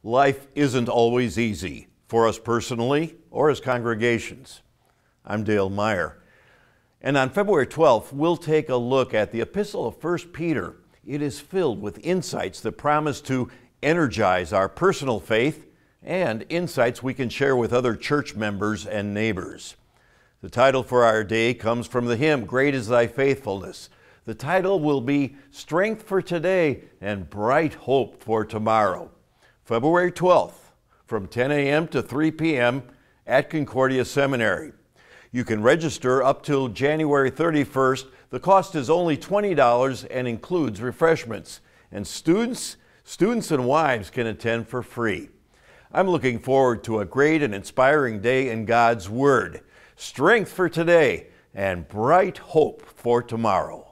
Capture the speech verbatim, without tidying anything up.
Life isn't always easy for us personally or as congregations. I'm Dale Meyer. And on February twelfth, we'll take a look at the Epistle of First Peter. It is filled with insights that promise to energize our personal faith and insights we can share with other church members and neighbors. The title for our day comes from the hymn, Great is Thy Faithfulness. The title will be Strength for Today and Bright Hope for Tomorrow. February twelfth, from ten a m to three p m at Concordia Seminary. You can register up till January thirty-first. The cost is only twenty dollars and includes refreshments. And students, students and wives can attend for free. I'm looking forward to a great and inspiring day in God's Word. Strength for today and bright hope for tomorrow.